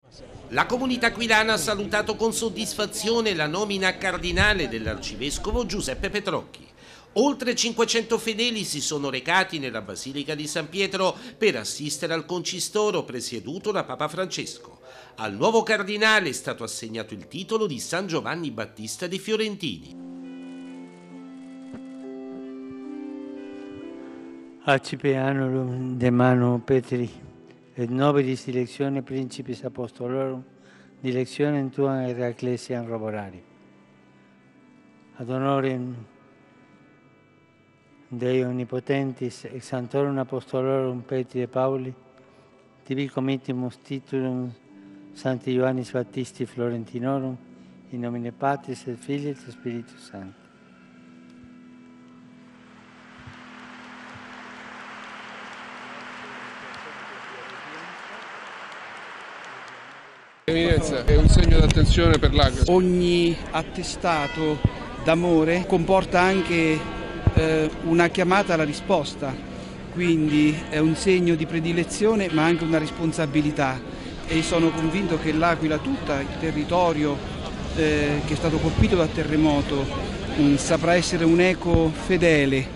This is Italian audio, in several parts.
La comunità aquilana ha salutato con soddisfazione la nomina a cardinale dell'arcivescovo Giuseppe Petrocchi. Oltre 500 fedeli si sono recati nella Basilica di San Pietro per assistere al concistoro presieduto da Papa Francesco. Al nuovo cardinale è stato assegnato il titolo di San Giovanni Battista dei Fiorentini. Arcipeanorum de mano Petri, et nobilis dilectione principis apostolorum, dilectionem tuam et ecclesiam roborari. Ad honorem Dei omnipotentis ex sanctorum apostolorum Petri et Pauli, tibi committimus titulum Sancti Ioannis Baptisti Florentinorum, in nomine Patris et Filii et Spiritus Sancti. Eminenza, è un segno d'attenzione per l'Aquila. Ogni attestato d'amore comporta anche una chiamata alla risposta, quindi è un segno di predilezione ma anche una responsabilità, e sono convinto che l'Aquila, tutto il territorio che è stato colpito dal terremoto, saprà essere un eco fedele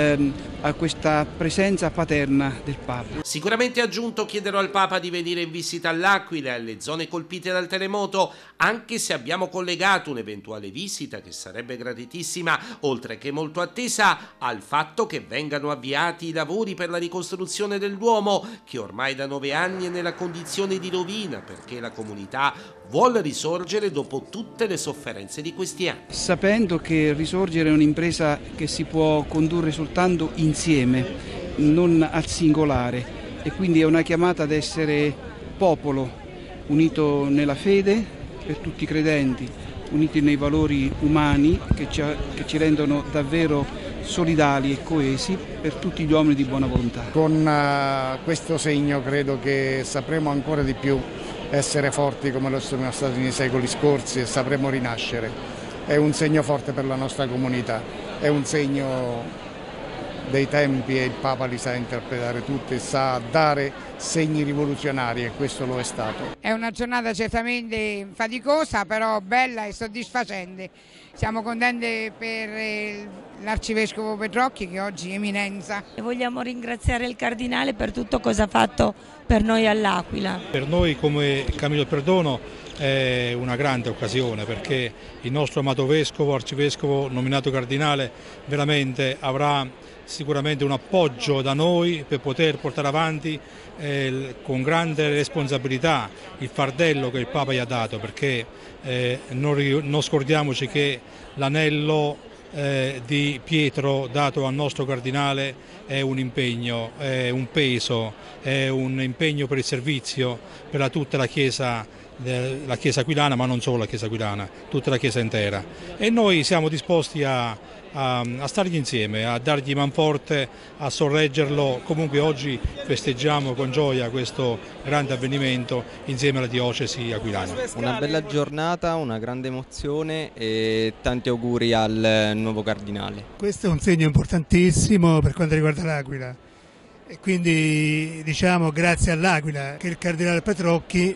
a questa presenza paterna del Papa. Sicuramente, ha aggiunto, chiederò al Papa di venire in visita all'Aquila e alle zone colpite dal terremoto, anche se abbiamo collegato un'eventuale visita, che sarebbe graditissima, oltre che molto attesa, al fatto che vengano avviati i lavori per la ricostruzione del Duomo, che ormai da 9 anni è nella condizione di rovina, perché la comunità vuole risorgere dopo tutte le sofferenze di questi anni. Sapendo che risorgere è un'impresa che si può condurre soltanto insieme, non al singolare, e quindi è una chiamata ad essere popolo unito nella fede per tutti i credenti, uniti nei valori umani che ci rendono davvero solidali e coesi per tutti gli uomini di buona volontà. Con questo segno credo che sapremo ancora di più essere forti come lo siamo stati nei secoli scorsi, e sapremo rinascere. È un segno forte per la nostra comunità, è un segno dei tempi, e il Papa li sa interpretare tutti, sa dare segni rivoluzionari, e questo lo è stato. È una giornata certamente faticosa, però bella e soddisfacente. Siamo contenti per l'Arcivescovo Petrocchi, che oggi è eminenza. E vogliamo ringraziare il Cardinale per tutto cosa ha fatto per noi all'Aquila. Per noi come Cammino del Perdono è una grande occasione, perché il nostro amato Vescovo, Arcivescovo nominato Cardinale, veramente avrà sicuramente un appoggio da noi per poter portare avanti con grande responsabilità il fardello che il Papa gli ha dato, perché non scordiamoci che l'anello di Pietro dato al nostro Cardinale è un impegno, è un peso, è un impegno per il servizio per tutta la Chiesa aquilana, ma non solo la Chiesa aquilana, tutta la Chiesa intera, e noi siamo disposti a stargli insieme, a dargli manforte, a sorreggerlo. Comunque oggi festeggiamo con gioia questo grande avvenimento insieme alla diocesi aquilana. Una bella giornata, una grande emozione e tanti auguri al nuovo cardinale. Questo è un segno importantissimo per quanto riguarda l'Aquila, e quindi grazie all'Aquila che il cardinale Petrocchi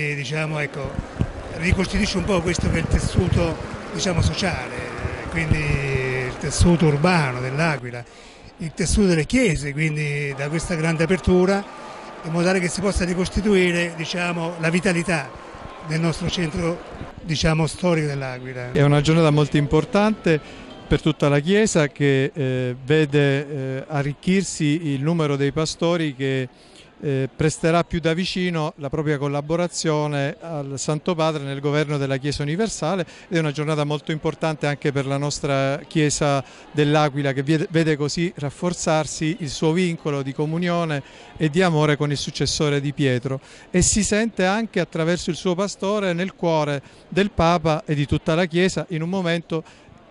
ricostituisce un po' questo che è il tessuto sociale, quindi il tessuto urbano dell'Aquila, il tessuto delle chiese, quindi da questa grande apertura, in modo tale che si possa ricostituire la vitalità del nostro centro storico dell'Aquila. È una giornata molto importante per tutta la Chiesa, che vede arricchirsi il numero dei pastori che presterà più da vicino la propria collaborazione al Santo Padre nel governo della Chiesa universale, ed è una giornata molto importante anche per la nostra Chiesa dell'Aquila, che vede così rafforzarsi il suo vincolo di comunione e di amore con il successore di Pietro, e si sente anche attraverso il suo pastore nel cuore del Papa e di tutta la Chiesa in un momento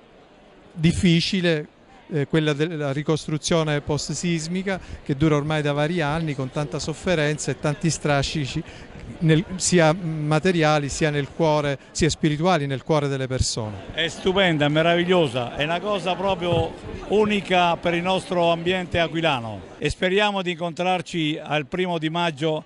difficile, quella della ricostruzione post-sismica, che dura ormai da vari anni, con tanta sofferenza e tanti strascichi sia materiali sia spirituali nel cuore delle persone. È stupenda, è meravigliosa, è una cosa proprio unica per il nostro ambiente aquilano, e speriamo di incontrarci al 1° di maggio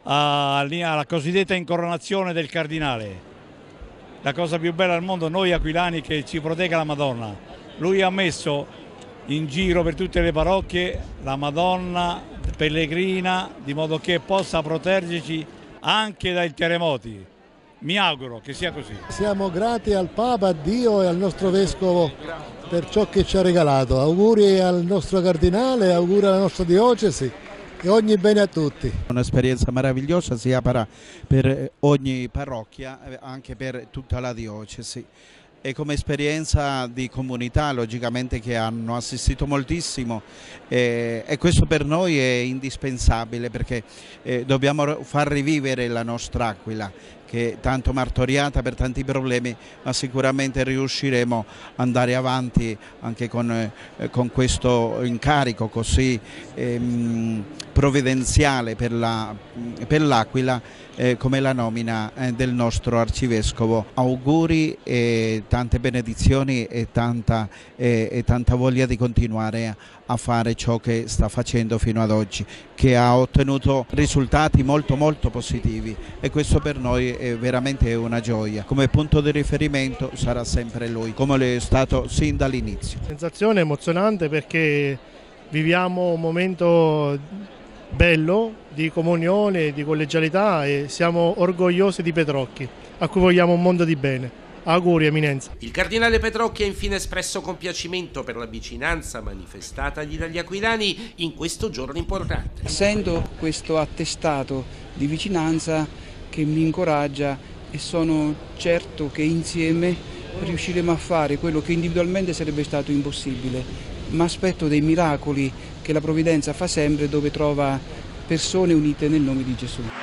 alla cosiddetta incoronazione del cardinale. La cosa più bella al mondo, noi aquilani, che ci protegga la Madonna. Lui ha messo in giro per tutte le parrocchie la Madonna pellegrina, di modo che possa proteggerci anche dai terremoti. Mi auguro che sia così. Siamo grati al Papa, a Dio e al nostro Vescovo per ciò che ci ha regalato. Auguri al nostro Cardinale, auguri alla nostra diocesi e ogni bene a tutti. Un'esperienza meravigliosa sia per ogni parrocchia, anche per tutta la diocesi. E come esperienza di comunità, logicamente, che hanno assistito moltissimo, e questo per noi è indispensabile, perché dobbiamo far rivivere la nostra Aquila, che è tanto martoriata per tanti problemi, ma sicuramente riusciremo ad andare avanti anche con questo incarico così provvidenziale per l'Aquila, come la nomina del nostro arcivescovo. Auguri e tante benedizioni e tanta voglia di continuare a fare ciò che sta facendo fino ad oggi, che ha ottenuto risultati molto positivi, e questo per noi è veramente una gioia. Come punto di riferimento sarà sempre lui, come lo è stato sin dall'inizio. Sensazione emozionante, perché viviamo un momento bello di comunione, di collegialità, e siamo orgogliosi di Petrocchi, a cui vogliamo un mondo di bene. Auguri, Eminenza. Il cardinale Petrocchi ha infine espresso compiacimento per la vicinanza manifestatagli dagli aquilani in questo giorno importante. Sento questo attestato di vicinanza che mi incoraggia, e sono certo che insieme riusciremo a fare quello che individualmente sarebbe stato impossibile, ma aspetto dei miracoli che la provvidenza fa sempre, dove trova persone unite nel nome di Gesù.